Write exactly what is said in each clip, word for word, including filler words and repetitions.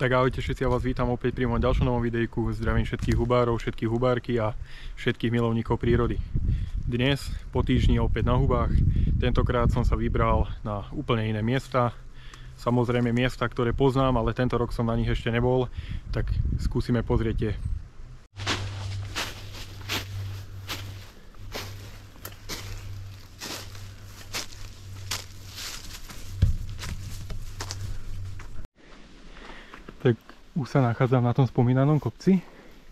Tak ahojte všetci, ja vás vítam opäť pri mojom ďalšom novom videjku. Zdravím všetkých hubárov, všetkých hubárky a všetkých milovníkov prírody. Dnes po týždni opäť na hubách. Tentokrát som sa vybral na úplne iné miesta. Samozrejme miesta, ktoré poznám, ale tento rok som na nich ešte nebol. Tak skúsime pozrieť tie. Tak už sa nachádzam na tom spomínanom kopci.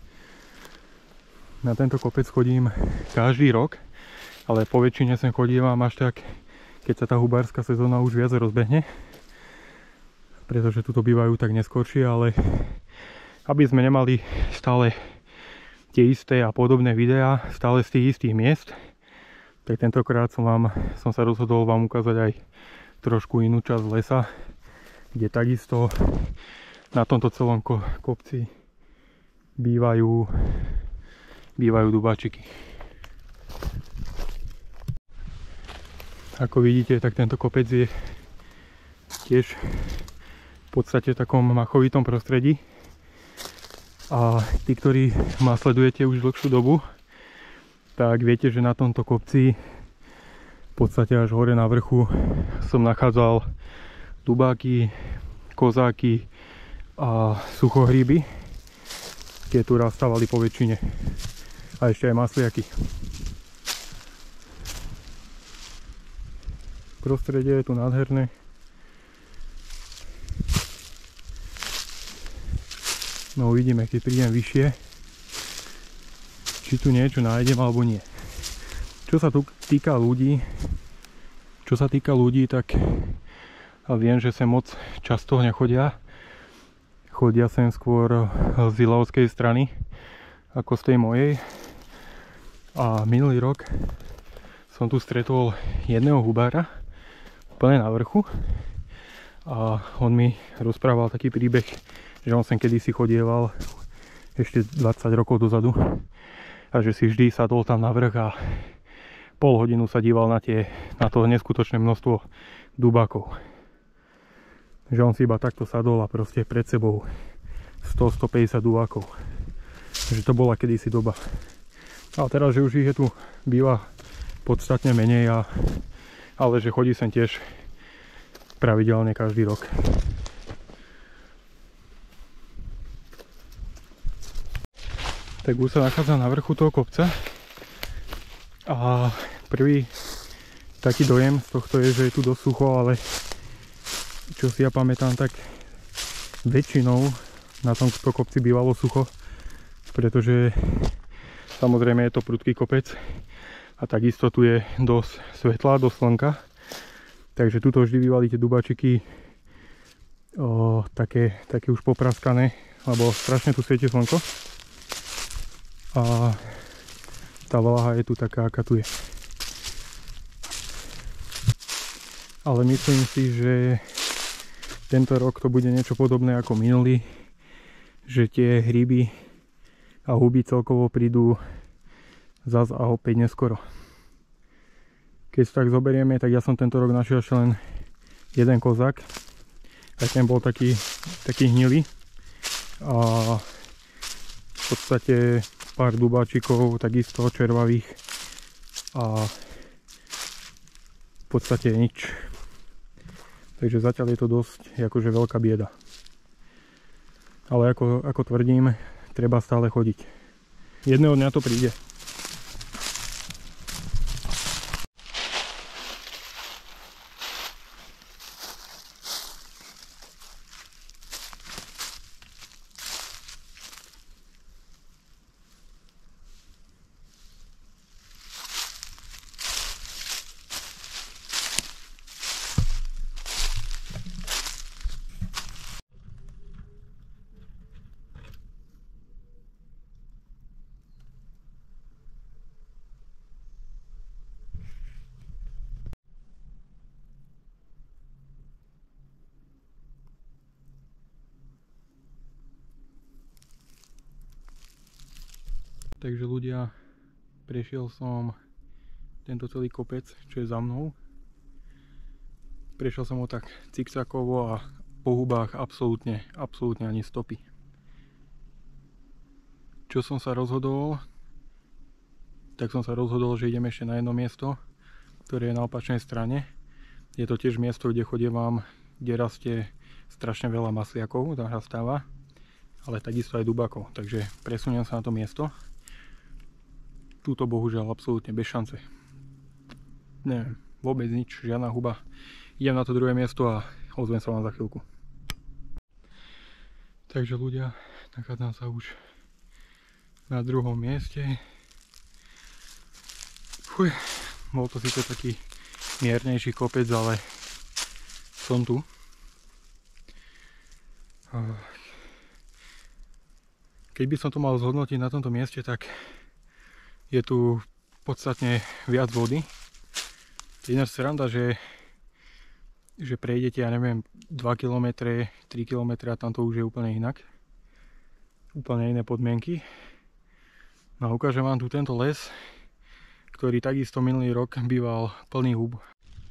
Na tento kopec chodím každý rok, ale po väčšine sem chodívam až tak, keď sa tá hubárska sezóna už viac rozbehne. Pretože tuto bývajú tak neskoršie, ale aby sme nemali stále tie isté a podobné videá, stále z tých istých miest, tak tentokrát som, vám, som sa rozhodol vám ukázať aj trošku inú časť lesa, kde takisto na tomto celom ko kopci bývajú, bývajú dubáčiky. Ako vidíte, tak tento kopec je tiež v podstate v takom machovitom prostredí. A tí, ktorí ma sledujete už dlhšiu dobu, tak viete, že na tomto kopci v podstate až hore na vrchu som nachádzal dubáky, kozáky a suchohríby, tie tu rastávali po väčšine, a ešte aj masliaky. Prostredie je tu nádherné. No uvidíme, keď prídem vyššie, či tu niečo nájdem alebo nie. Čo sa tu týka ľudí, čo sa týka ľudí, tak a viem, že sem moc často nechodia. Chodia sem skôr z ilovskej strany, ako z tej mojej. A minulý rok som tu stretol jedného hubára, úplne na vrchu. A on mi rozprával taký príbeh, že on sem kedysi chodieval ešte dvadsať rokov dozadu. A že si vždy sadol tam na vrch a pol hodinu sa díval na, tie, na to neskutočné množstvo dubákov. Že on si iba takto sadol a proste pred sebou sto až stopäťdesiat dubákov. Že to bola kedysi doba. Ale teraz, že už ich je tu býva podstatne menej, a, ale že chodí sem tiež pravidelne každý rok. Tak už sa nachádzam na vrchu toho kopca a prvý taký dojem z tohto je, že je tu dosť sucho, ale čo si ja pamätám, tak väčšinou na tomto kopci bývalo sucho, pretože samozrejme je to prudký kopec a takisto tu je dosť svetla, dosť slnka, takže tuto vždy bývali tie dubáčiky o, také, také už popraskané, lebo strašne tu svieti slnko a tá vláha je tu taká, aká tu je. Ale myslím si, že tento rok to bude niečo podobné ako minulý, že tie hríby a huby celkovo prídu zas a opäť neskoro. Keď sa tak zoberieme, tak ja som tento rok našiel ešte len jeden kozák, a ten bol taký, taký hnilý a v podstate pár dubáčikov, takisto červavých, a v podstate nič. Takže zatiaľ je to dosť akože veľká bieda. Ale ako, ako tvrdím, treba stále chodiť. Jedného dňa to príde. Takže ľudia, prešiel som tento celý kopec, čo je za mnou. Prešiel som ho tak cikcakovo a po hubách absolútne, absolútne ani stopy. Čo som sa rozhodol, tak som sa rozhodol, že idem ešte na jedno miesto, ktoré je na opačnej strane. Je to tiež miesto, kde chodievam, kde rastie strašne veľa masliakov, tam rastáva, ale takisto aj dubákov. Takže presuniem sa na to miesto. Túto bohužiaľ absolútne bez šance. Neviem, vôbec nič, žiadna huba. Idem na to druhé miesto a ozvem sa vám za chvíľku. Takže ľudia, nachádzam sa už na druhom mieste. Fuj, bol to síce taký miernejší kopec, ale som tu. Keď by som to mal zhodnotiť na tomto mieste, tak je tu podstatne viac vody. Ináč sranda, že, že prejdete, ja neviem, dva kilometre, tri kilometre a tam to už je úplne inak. Úplne iné podmienky. No a ukážem vám tu tento les, ktorý takisto minulý rok býval plný húb.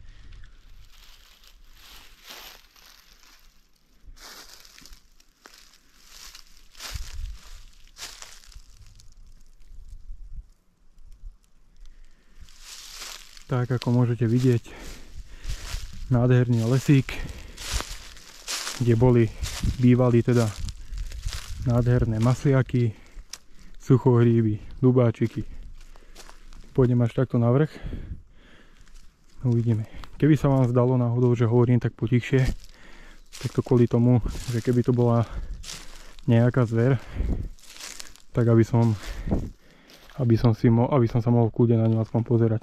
Tak ako môžete vidieť, nádherný lesík, kde boli bývali teda nádherné masliaky, suchohríby, dubáčiky. Pôjdem až takto na vrch. Uvidíme. Keby sa vám zdalo náhodou, že hovorím tak potichšie, tak to kvôli tomu, že keby to bola nejaká zver, tak aby som, aby som, si mo, aby som sa mohol v kľude na ňu aspoň pozerať.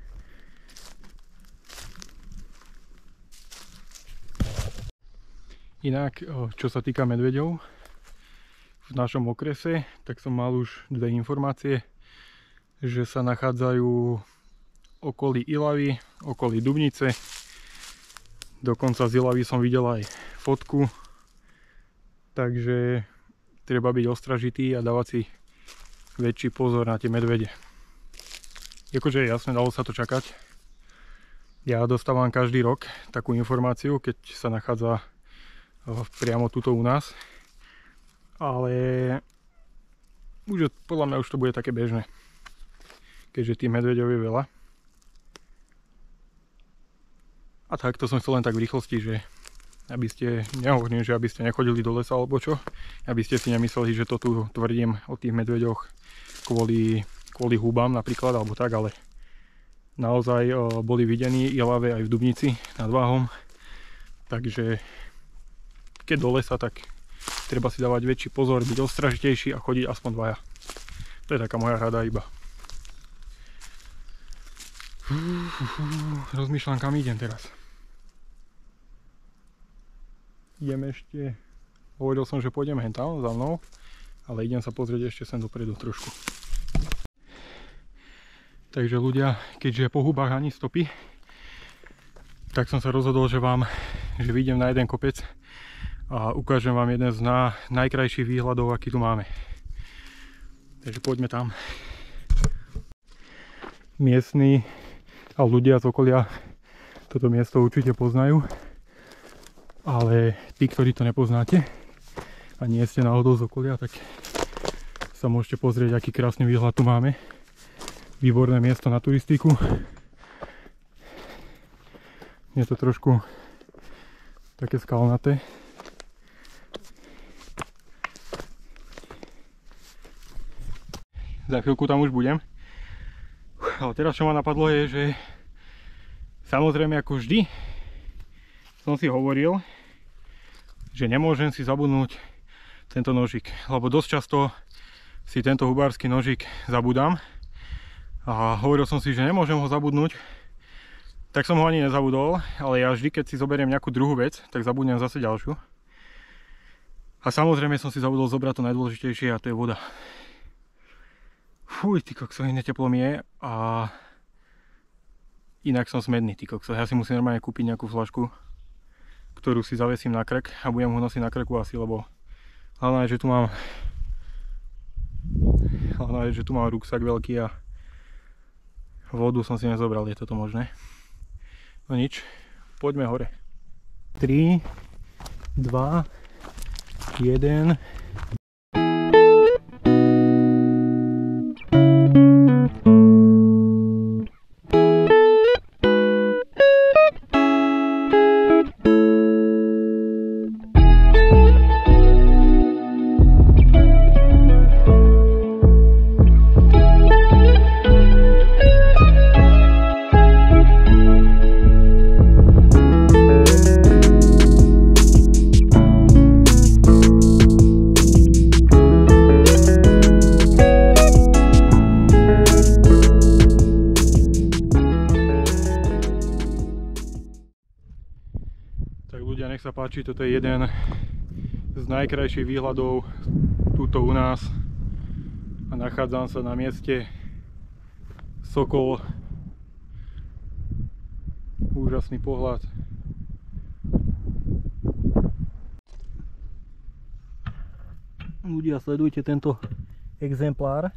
Inak, čo sa týka medveďov, v našom okrese, tak som mal už dve informácie, že sa nachádzajú okolí Ilavy, okolí Dubnice. Dokonca z Ilavy som videl aj fotku, takže treba byť ostražitý a dávať si väčší pozor na tie medvede. Akože jasne, dalo sa to čakať. Ja dostávam každý rok takú informáciu, keď sa nachádza priamo tuto u nás. Ale už podľa mňa už to bude také bežné, keďže tých medveďov je veľa. A tak to som chcel len tak v rýchlosti, že aby ste, nehovorím, že aby ste nechodili do lesa alebo čo, aby ste si nemysleli, že to tu tvrdím o tých medveďoch kvôli, kvôli húbam napríklad, alebo tak, ale naozaj boli videní v Ilave aj v Dubnici nad Váhom. Takže keď do lesa, tak treba si dávať väčší pozor, byť ostražitejší a chodiť aspoň dvaja. To je taká moja rada iba. Rozmýšľam, kam idem teraz. Idem ešte... Hovoril som, že pôjdem hen tam za mnou, ale idem sa pozrieť ešte sem dopredu trošku. Takže ľudia, keďže po hubách ani stopy, tak som sa rozhodol, že vám, že vyjdem na jeden kopec a ukážem vám jeden z na, najkrajších výhľadov, aký tu máme. Takže poďme tam. Miestni a ľudia z okolia toto miesto určite poznajú, ale tí, ktorí to nepoznáte a nie ste náhodou z okolia, tak sa môžete pozrieť, aký krásny výhľad tu máme. Výborné miesto na turistiku. Je to trošku také skalnaté. Za chvíľku tam už budem. Ale teraz čo ma napadlo je, že samozrejme ako vždy som si hovoril, že nemôžem si zabudnúť tento nožík, lebo dosť často si tento hubársky nožík zabudám a hovoril som si, že nemôžem ho zabudnúť, tak som ho ani nezabudol, ale ja vždy, keď si zoberiem nejakú druhú vec, tak zabudnem zase ďalšiu. A samozrejme som si zabudol zobrať to najdôležitejšie, a to je voda. Fuj, ty kokso, iné teplo mi je a inak som smedný, ty kokso. Ja si musím normálne kúpiť nejakú fľašku, ktorú si zavesím na krk a budem ho nosiť na krku asi, lebo hlavne je, že tu mám hlavne je, že tu mám ruksak veľký a vodu som si nezobral, je toto možné? No nič, poďme hore. tri, dva, jeden. Tak ľudia, nech sa páči, toto je jeden z najkrajších výhľadov tuto u nás a nachádzam sa na mieste Sokol. Úžasný pohľad. Ľudia, sledujte tento exemplár,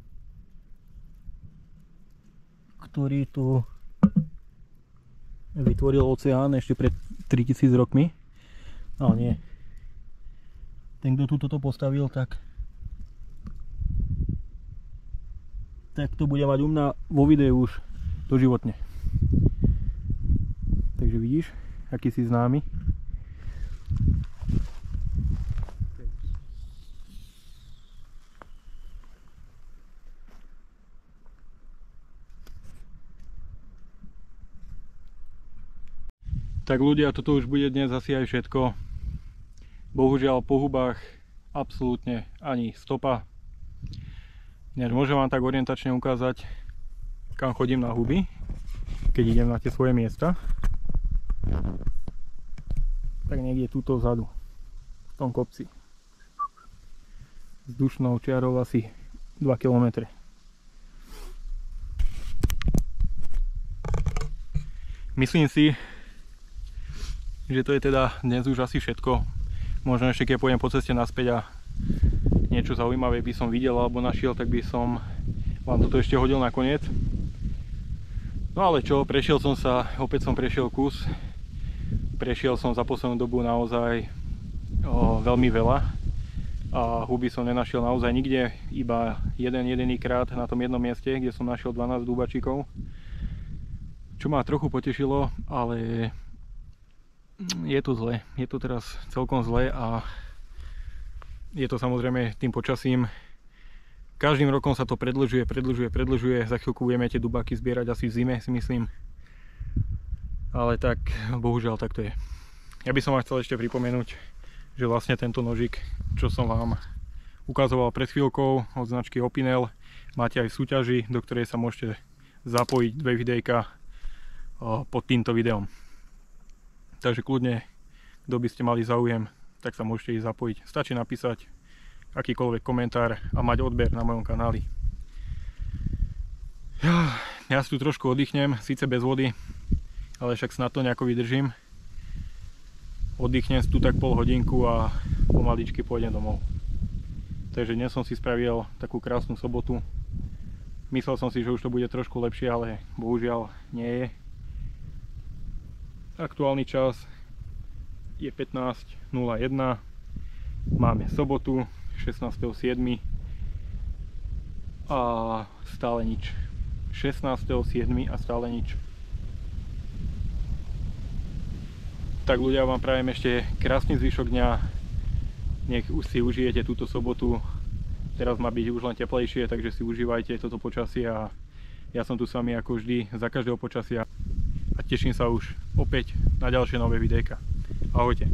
ktorý tu vytvoril oceán ešte pred tritisíc rokmi. Ale nie. Ten, kto tu toto postavil, tak tak to bude mať u mňa vo videu už doživotne. Takže vidíš, aký si známy. Tak ľudia, toto už bude dnes asi aj všetko. Bohužiaľ po hubách absolútne ani stopa. Ináč môžem vám tak orientačne ukázať, kam chodím na huby, keď idem na tie svoje miesta. Tak niekde tuto vzadu, v tom kopci. Vzdušnou čiarou asi dva kilometre. Myslím si, že to je teda dnes už asi všetko. Možno ešte keď pôjdem po ceste naspäť a niečo zaujímavé by som videl alebo našiel, tak by som vám toto ešte hodil nakoniec. No ale čo, prešiel som sa, opäť som prešiel kus. Prešiel som za poslednú dobu naozaj o, veľmi veľa a huby som nenašiel naozaj nikde, iba jeden jediný krát na tom jednom mieste, kde som našiel dvanásť dúbačíkov. Čo ma trochu potešilo, ale je to zle, je to teraz celkom zle a je to samozrejme tým počasím. Každým rokom sa to predĺžuje, predĺžuje, predĺžuje. Za chvíľku budeme tie dubáky zbierať asi v zime, si myslím. Ale tak, bohužiaľ, tak to je. Ja by som vám chcel ešte pripomenúť, že vlastne tento nožík, čo som vám ukazoval pred chvíľkou od značky Opinel, máte aj v súťaži, do ktorej sa môžete zapojiť dve videjka pod týmto videom. Takže kľudne, kto by ste mali záujem, tak sa môžete ísť zapojiť. Stačí napísať akýkoľvek komentár a mať odber na mojom kanáli. Ja, ja si tu trošku oddychnem, síce bez vody, ale však snad to nejako vydržím. Oddychnem tu tak pol hodinku a pomaličky pôjdem domov. Takže dnes som si spravil takú krásnu sobotu. Myslel som si, že už to bude trošku lepšie, ale bohužiaľ nie je. Aktuálny čas je pätnásť nula jeden. Máme sobotu šestnásteho siedmeho a stále nič. šestnásteho siedmeho a stále nič. Tak ľudia, vám prajem ešte krásny zvyšok dňa. Nech už si užijete túto sobotu. Teraz má byť už len teplejšie, takže si užívajte toto počasie a ja som tu s vami ako vždy za každého počasia. A teším sa už opäť na ďalšie nové videjka. Ahojte.